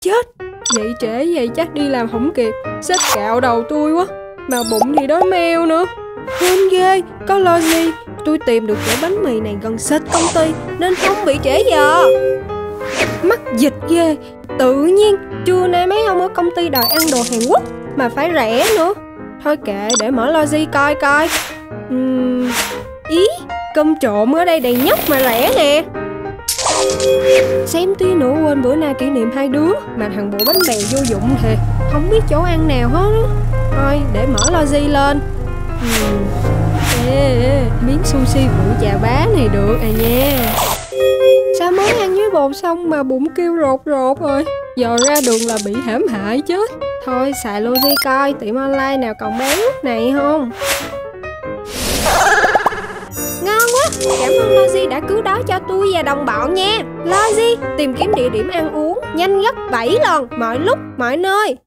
Chết, dậy trễ vậy chắc đi làm không kịp. Sếp cạo đầu tôi quá. Mà bụng thì đói meo nữa. Hên ghê, có lo gì. Tôi tìm được chỗ bánh mì này gần xích công ty nên không bị trễ giờ. Mắc dịch ghê. Tự nhiên trưa nay mấy ông ở công ty đòi ăn đồ Hàn Quốc mà phải rẻ nữa. Thôi kệ, để mở Logi coi coi. Ý, cơm trộn ở đây đầy nhóc mà rẻ nè. Xem tí nữa quên bữa nay kỷ niệm hai đứa. Mà thằng bộ bánh bèo vô dụng thiệt. Không biết chỗ ăn nào hết á. Thôi để mở Logi lên. Miếng sushi vụ chà bá này được à nha. Sao mới ăn với bột xong mà bụng kêu rột rột rồi. Giờ ra đường là bị hãm hại chết. Thôi xài Logi coi tiệm online nào còn bán lúc này không. Ngon quá, cảm ơn Logi đã cứu đói cho tôi và đồng bọn nha. Logi tìm kiếm địa điểm ăn uống nhanh gấp 7 lần mọi lúc mọi nơi.